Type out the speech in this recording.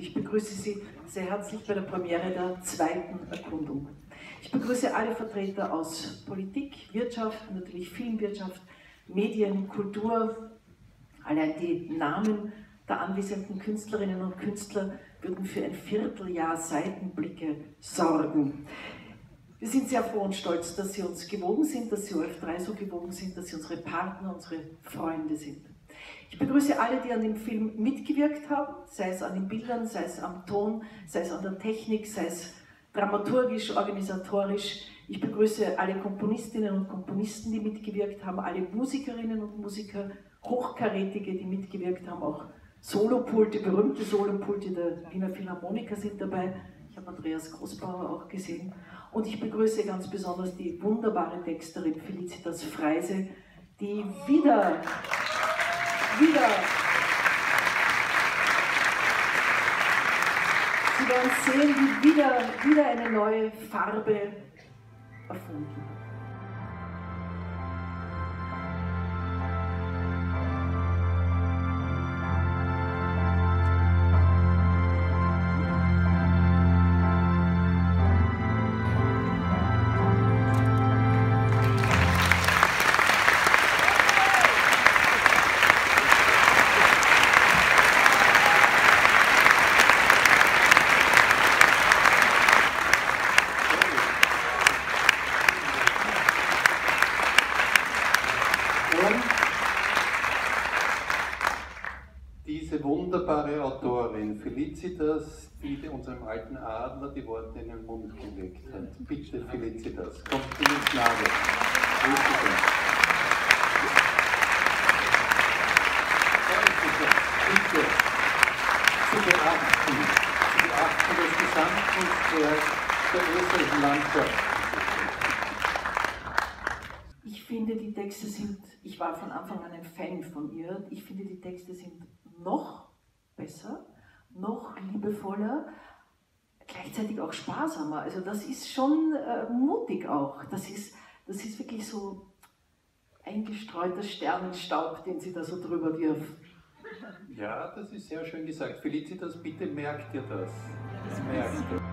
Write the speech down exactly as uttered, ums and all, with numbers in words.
Ich begrüße Sie sehr herzlich bei der Premiere der zweiten Erkundung. Ich begrüße alle Vertreter aus Politik, Wirtschaft, natürlich Filmwirtschaft, Medien, Kultur. Allein die Namen der anwesenden Künstlerinnen und Künstler würden für ein Vierteljahr Seitenblicke sorgen. Wir sind sehr froh und stolz, dass Sie uns gewogen sind, dass Sie O F drei so gewogen sind, dass Sie unsere Partner, unsere Freunde sind. Ich begrüße alle, die an dem Film mitgewirkt haben, sei es an den Bildern, sei es am Ton, sei es an der Technik, sei es dramaturgisch, organisatorisch. Ich begrüße alle Komponistinnen und Komponisten, die mitgewirkt haben, alle Musikerinnen und Musiker, Hochkarätige, die mitgewirkt haben, auch Solopulte, berühmte Solopulte der Wiener Philharmoniker sind dabei. Ich habe Andreas Großbauer auch gesehen. Und ich begrüße ganz besonders die wunderbare Texterin Felicitas Freise, die wieder, wieder, Sie werden sehen, die wieder, wieder eine neue Farbe erfunden hat. Diese wunderbare Autorin Felicitas, die unserem alten Adler die Worte in den Mund gelegt hat. Bitte, Felicitas, kommt ins Nahe. Bitte. Bitte. Zu beachten, zu beachten das Gesamtkunstwerk der österreichischen Landschaft. Ich finde, die Texte sind, ich war von Anfang an ein Fan von ihr, ich finde, die Texte sind noch besser, noch liebevoller, gleichzeitig auch sparsamer. Also das ist schon äh, mutig auch. Das ist, das ist wirklich so eingestreuter Sternenstaub, den sie da so drüber wirft. Ja, das ist sehr schön gesagt. Felicitas, bitte merkt ihr das. Das merkt ihr.